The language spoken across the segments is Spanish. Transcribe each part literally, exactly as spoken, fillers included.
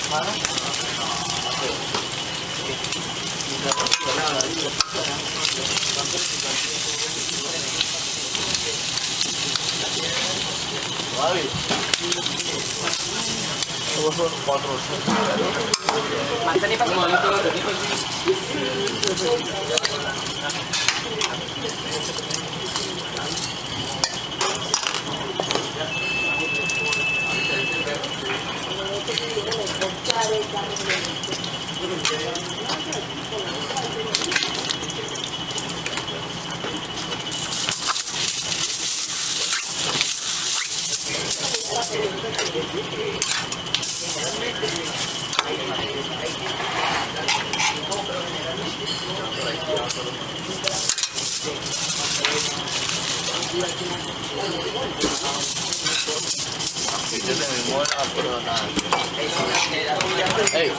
Hey.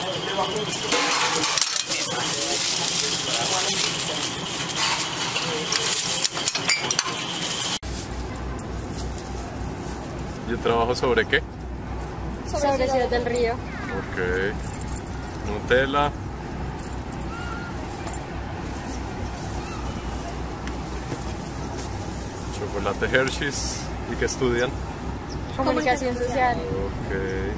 ¿Yo trabajo sobre qué? Sobre Ciudad del Río. Ok. Nutella. Chocolate Hershey's. ¿Y qué estudian? Comunicación social. Ok.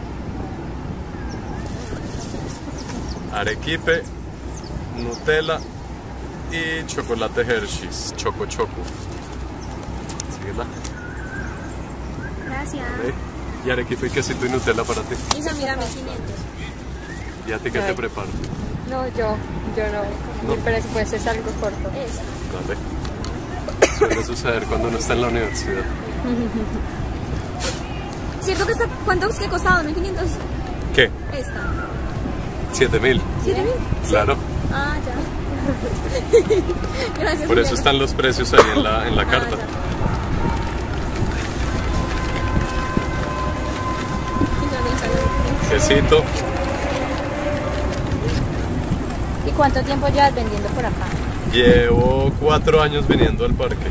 Arequipe, Nutella y chocolate Hershey's. Choco Choco. Síguela. Gracias. ¿Vale? Y arequipe y quesito y Nutella para ti. Isa, mira, mil quinientos. ¿Y a ti qué Ay. te preparo? No, yo, yo no. No. Mi presupuesto es algo corto. Eso. Dale. Suele suceder cuando uno está en la universidad. ¿Cierto que está? ¿Cuánto es que ha costado? ¿mil quinientos? ¿Qué? Esta. ¿Siete mil? ¿siete mil? Claro. Ah, ya. Gracias. Por eso Juliana. están los precios ahí en la, en la Ah, carta. ya. Isa, me encanta. Quesito. ¿Y cuánto tiempo llevas vendiendo por acá? Llevo cuatro años viniendo al parque.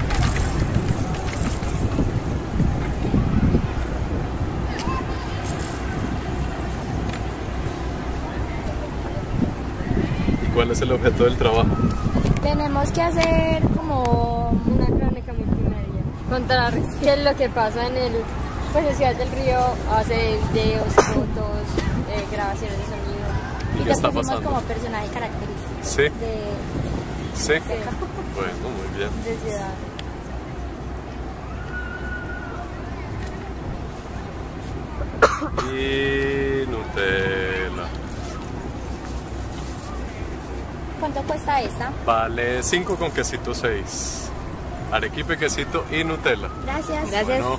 ¿Y cuál es el objeto del trabajo? Tenemos que hacer como una crónica multimedia. Contar qué es lo que pasa en el... Pues en Ciudad del Río, hace videos, fotos, eh, grabaciones de sonido. ¿Y Y qué te está pusimos pasando? como personaje característico. Sí. De, ¿Sí? de, Bueno, muy bien. de ciudad. Y Nutella. ¿Cuánto cuesta esta? Vale cinco con quesito seis. Arequipe, quesito y Nutella. Gracias. Gracias. Bueno.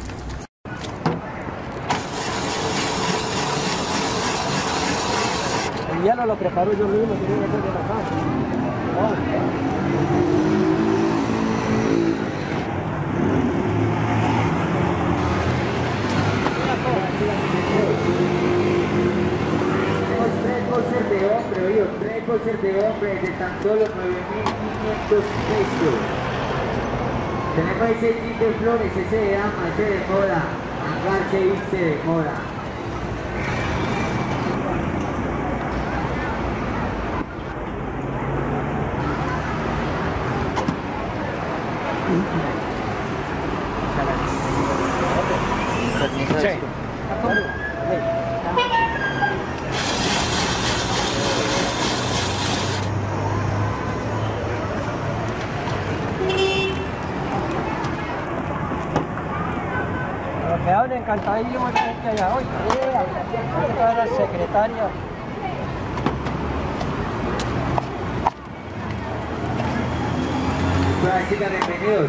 El hielo lo preparo yo mismo, tiene que ser de la casa. Tres bolsas de hombre, oye, tres bolsas de hombre de tan solo nueve mil quinientos pesos. Tenemos ese jean de flores, ese de dama, ese de moda. Hangar se viste de moda. Sí. Me habla encantadísimo de gente allá hoy. Esta era el secretario. Buenas chicas, bienvenidos.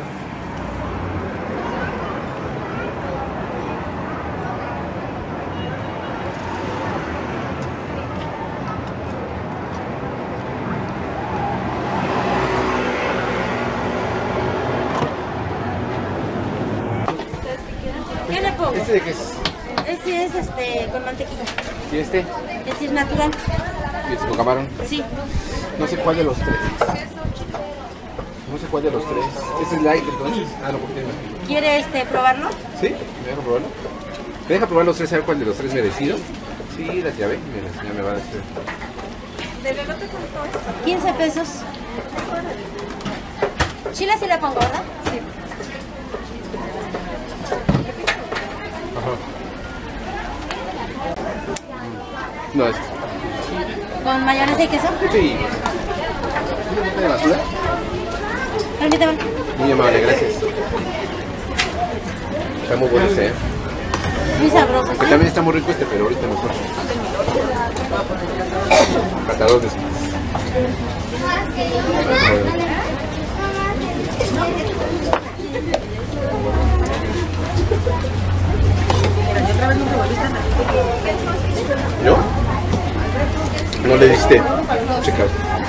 ¿Qué le pongo? ¿Este de qué es? Este es este con mantequilla. ¿Y este? Este es natural. ¿Y este con camarón? Sí. No sé cuál de los tres. No sé cuál de los tres. Este es light, entonces. Ah, no, porque tiene más pico. ¿Quiere este probarlo? ¿Sí? ¿Me deja probarlo? ¿Me deja probar los tres, a ver cuál de los tres me decido? Sí, las llaves. Mira, la señora me va a decir. quince pesos. Chile sí le pongo, ¿verdad? Sí. Ajá. No, es. ¿Con mayonesa y queso? Sí. ¿De basura? Permítame. Muy amable, gracias. Está muy bueno ese, ¿eh? Muy sabroso, Que ¿sí? también está muy rico este, pero ahorita mejor. Catador de esquites. ¿Yo? No le diste. Checa.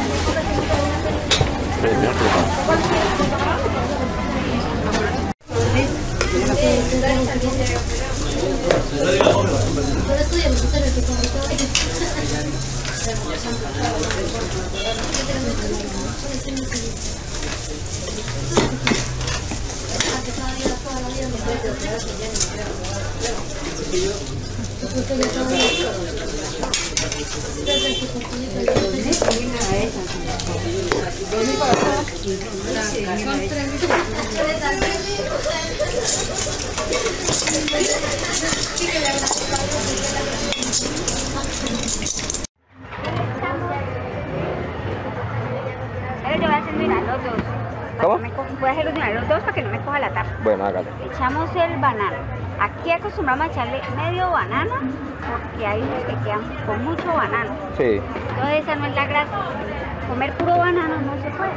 Ahora yo voy a hacer de una de los dos. ¿Cómo? Me co- Voy a hacer de una de los dos para que no me coja la tapa. Bueno, hágale. Echamos el banano. Aquí acostumbramos a echarle medio banano porque hay unos que quedan con mucho banano. Sí. Entonces esa no es la gracia. Comer puro banano no se puede.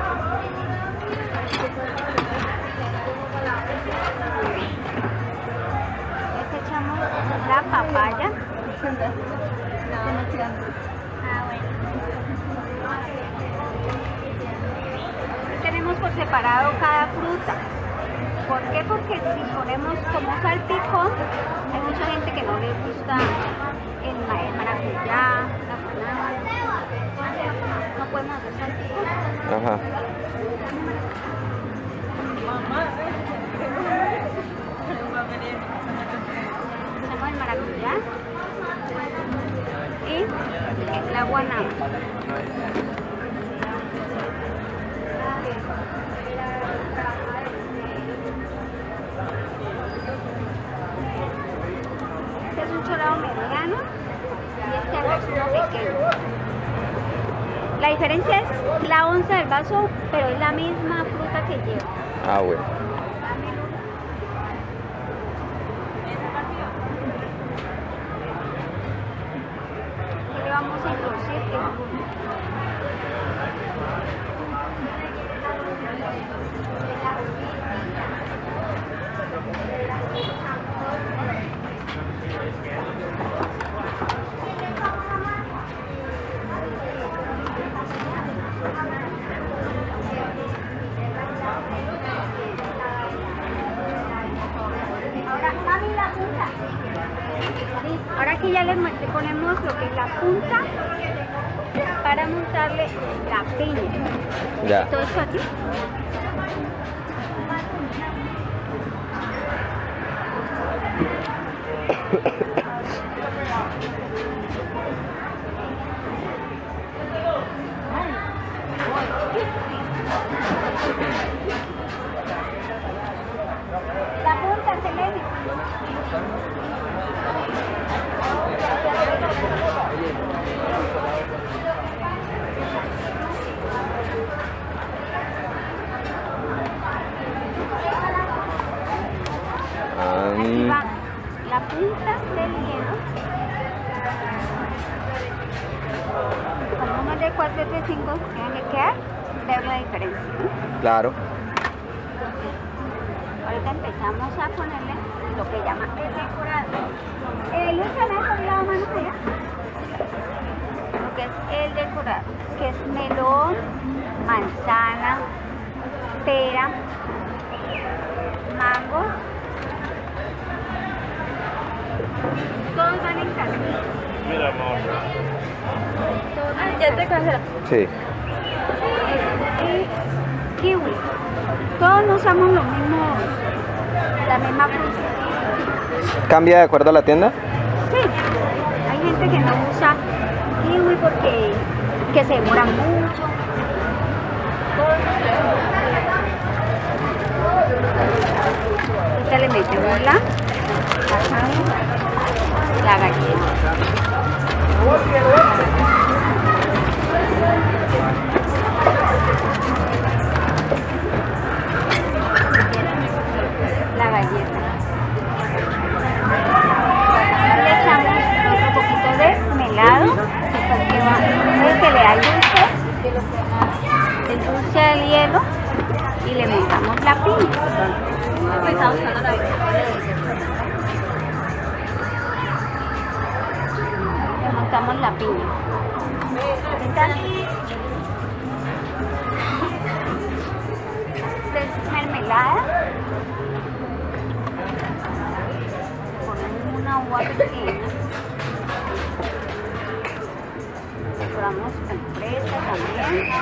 Entonces echamos la papaya. Ah, bueno. Tenemos por separado cada fruta. ¿Por qué? Porque si ponemos como salpicón, hay mucha gente que no le gusta el, ma- el maracuyá, la banana. Entonces, no podemos hacer salpicón. Ajá. Hacemos el maracuyá y la guanábana. Este es un cholado mediano y este acá es uno pequeño. La diferencia es la onza del vaso, pero es la misma fruta que lleva. Ah, bueno. Y le vamos a introducir el jugo. Ahora, mami, la punta. Ahora aquí ya le mo- le ponemos lo que es la punta para montarle la piña. Ya. Todo esto aquí. La punta, Selene. Aquí va la punta del hielo. Como uno de cuatro, tres, cinco, tienen que quedar, ver la diferencia. ¿No? Claro. Ahorita empezamos a ponerle lo que llaman el decorado. Eh, Luis, ¿me has la mano allá? Lo que es el decorado, que es melón, manzana, pera, mango. Todos van en castillo. Mira, amor. Todos van en ya te cansé. Sí. Y kiwi. Todos no usamos los mismos, la misma fruta. ¿Cambia de acuerdo a la tienda? Sí, hay gente que no usa kiwi porque que se demora mucho. Ahorita le metemos la, la galleta. La galleta. Le echamos otro poquito de melado, después que va, después que le da el dulce, el dulce del hielo y le montamos la piña. Le montamos la piña. Esta es mermelada. Ponemos una agua pequeña. Decoramos con fresa también.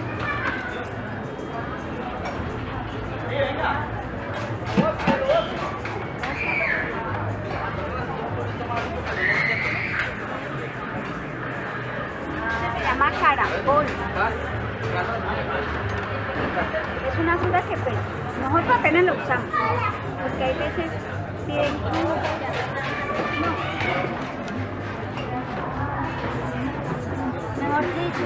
Se llama caracol. Es una fruta que pues nosotros apenas lo usamos, porque hay veces piden jugo. Mejor dicho,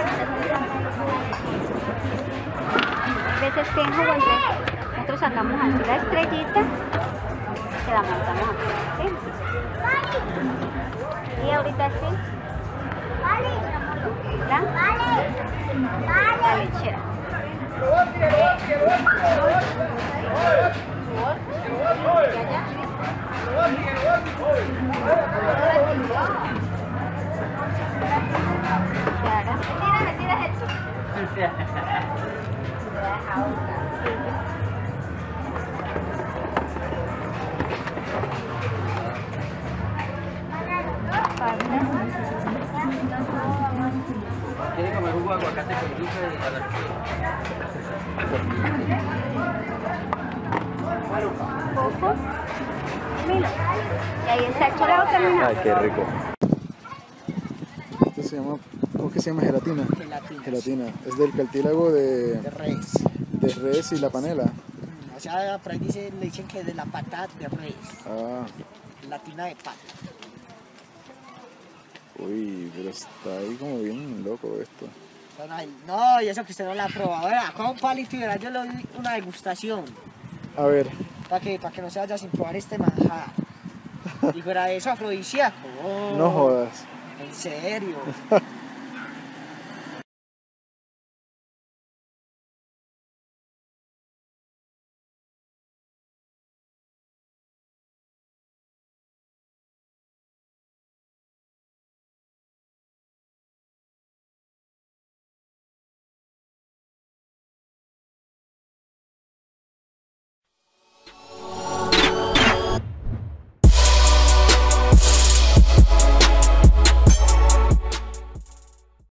hay veces piden jugo, entonces nosotros sacamos así la estrellita, se la montamos así, ¿sí? Y ahorita sí, la, la lechera. ¿Quiere comer jugo de aguacate con dulce de Poco, mira, y ahí está hecho la otra mina. Ay, qué rico. Esto se llama, ¿cómo que se llama? Gelatina. Gelatina. Gelatina. Es del cartílago de, de res. de res y la panela. O sea, por ahí dice, le dicen que es de la pata de res. Ah, Gelatina de pata. uy, pero está ahí como bien loco esto. No, y eso que usted no la ha probado. Verá, con un palito y verá, yo le doy una degustación. A ver, Para que, para que no se vaya sin probar este manjar. Y fuera de eso, afrodisíaco. Oh, no jodas. En serio.